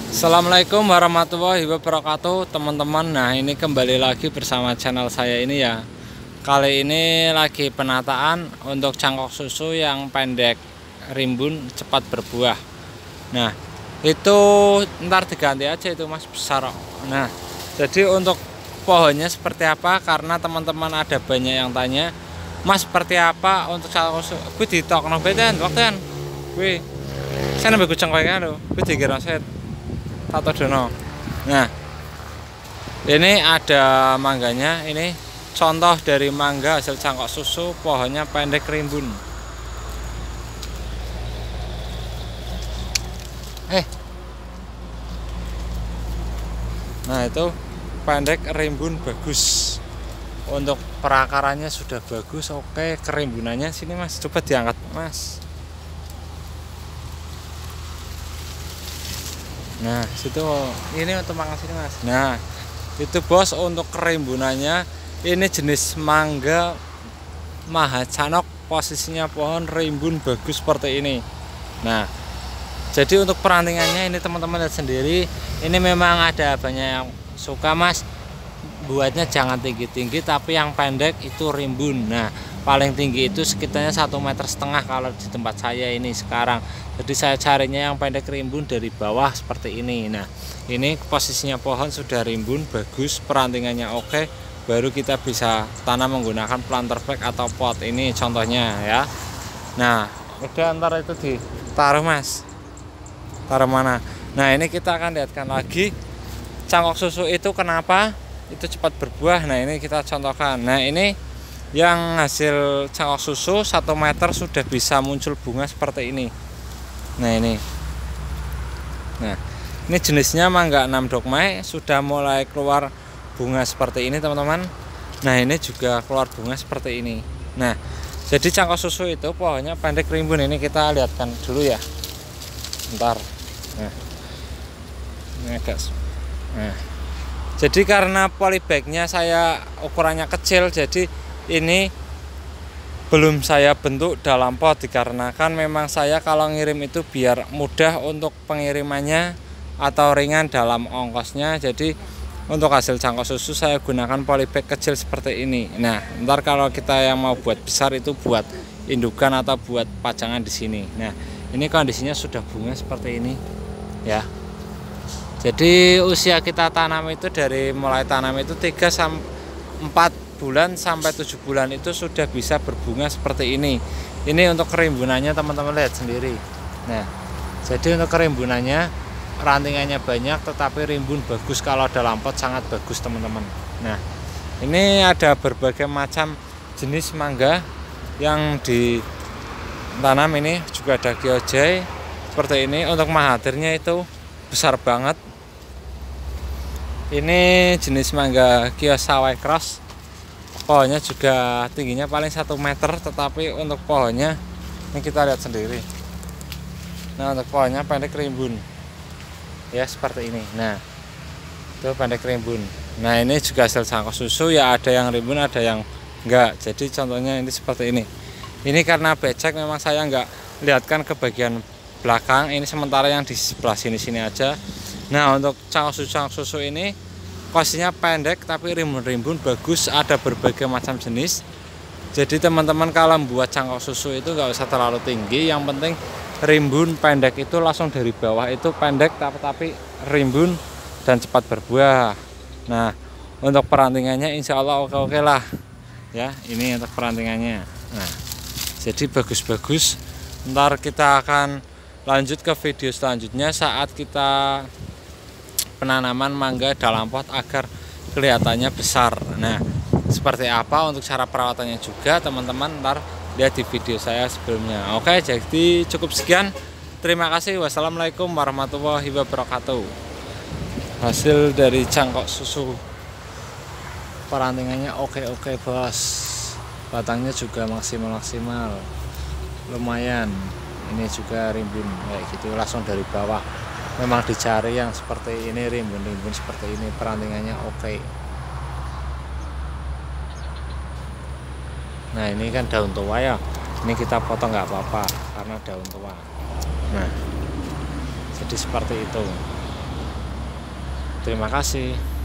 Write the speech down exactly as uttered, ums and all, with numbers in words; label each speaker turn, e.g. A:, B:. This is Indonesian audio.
A: Assalamualaikum warahmatullahi wabarakatuh teman-teman. Nah, ini kembali lagi bersama channel saya ini ya. Kali ini lagi penataan untuk cangkok susu yang pendek, rimbun, cepat berbuah. Nah, itu ntar diganti aja itu mas, besar. Nah, jadi untuk pohonnya seperti apa, karena teman-teman ada banyak yang tanya, mas seperti apa untuk cangkok susu. Gue ditok no beten waktu kan gue saya nambah cangkoknya lo gue dikira set atau dono. Nah, ini ada mangganya. Ini contoh dari mangga hasil cangkok susu, pohonnya pendek rimbun. Eh, nah itu pendek rimbun bagus. Untuk perakarannya sudah bagus. Oke, kerimbunannya sini mas, coba diangkat mas. Nah, situ ini untuk makan sini mas. Nah, itu bos untuk kerimbunannya. Ini jenis mangga Mahacanok, posisinya pohon rimbun bagus seperti ini. Nah, jadi untuk perantingannya ini teman-teman lihat sendiri. Ini memang ada banyak yang suka mas, buatnya jangan tinggi-tinggi tapi yang pendek itu rimbun. Nah, paling tinggi itu sekitarnya satu meter setengah kalau di tempat saya ini sekarang. Jadi saya carinya yang pendek rimbun dari bawah seperti ini. Nah, ini posisinya pohon sudah rimbun bagus, perantingannya oke, baru kita bisa tanam menggunakan planter bag atau pot. Ini contohnya ya. Nah, udah ntar itu ditaruh mas. Taruh mana? Nah, ini kita akan lihatkan lagi cangkok susu itu kenapa itu cepat berbuah. Nah, ini kita contohkan. Nah, ini yang hasil cangkok susu satu meter sudah bisa muncul bunga seperti ini. Nah, ini. Nah, ini jenisnya mangga enam dogmai, sudah mulai keluar bunga seperti ini, teman-teman. Nah, ini juga keluar bunga seperti ini. Nah, jadi cangkok susu itu pohonnya pendek rimbun. Ini kita lihatkan dulu ya. Ntar. Nah. Ini agak. Nah. Jadi karena polybagnya saya ukurannya kecil, jadi ini belum saya bentuk dalam pot, dikarenakan memang saya kalau ngirim itu biar mudah untuk pengirimannya atau ringan dalam ongkosnya. Jadi untuk hasil cangkok susu saya gunakan polybag kecil seperti ini. Nah, ntar kalau kita yang mau buat besar itu buat indukan atau buat pajangan di sini. Nah, ini kondisinya sudah bunga seperti ini ya. Jadi usia kita tanam itu dari mulai tanam itu tiga sampai empat bulan sampai tujuh bulan itu sudah bisa berbunga seperti ini. Ini untuk kerimbunannya teman-teman lihat sendiri. Nah, jadi untuk kerimbunannya rantingannya banyak tetapi rimbun bagus, kalau dalam pot sangat bagus teman-teman. Nah, ini ada berbagai macam jenis mangga yang ditanam. Ini juga ada Kyojai seperti ini. Untuk mahathirnya itu besar banget. Ini jenis mangga Kiyosawai Cross, pohonnya juga tingginya paling satu meter, tetapi untuk pohonnya ini kita lihat sendiri. Nah, untuk pohonnya pendek rimbun ya seperti ini. Nah, itu pendek rimbun. Nah, ini juga hasil cangkok susu ya, ada yang rimbun ada yang enggak. Jadi contohnya ini seperti ini. Ini karena becek memang saya enggak lihatkan ke bagian belakang. Ini sementara yang di sebelah sini-sini aja. Nah, untuk cangkok susu cangkok susu ini posisinya pendek tapi rimbun-rimbun bagus, ada berbagai macam jenis. Jadi teman-teman kalau membuat cangkok susu itu nggak usah terlalu tinggi, yang penting rimbun pendek itu langsung dari bawah itu pendek tapi, tapi rimbun dan cepat berbuah. Nah, untuk perantingannya insya Allah oke-oke lah ya. Ini untuk perantingannya. Nah, jadi bagus-bagus. Ntar kita akan lanjut ke video selanjutnya saat kita penanaman mangga dalam pot agar kelihatannya besar. Nah, seperti apa untuk cara perawatannya juga teman-teman ntar lihat di video saya sebelumnya. Oke, jadi cukup sekian. Terima kasih. Wassalamualaikum warahmatullahi wabarakatuh. Hasil dari cangkok susu perantingannya oke-oke bos. Batangnya juga maksimal-maksimal. Lumayan. Ini juga rimbun kayak gitu langsung dari bawah. Memang dicari yang seperti ini, rimbun-rimbun seperti ini, perantingannya oke. Nah, ini kan daun tua ya, ini kita potong nggak apa-apa karena daun tua. Nah, jadi seperti itu. Terima kasih.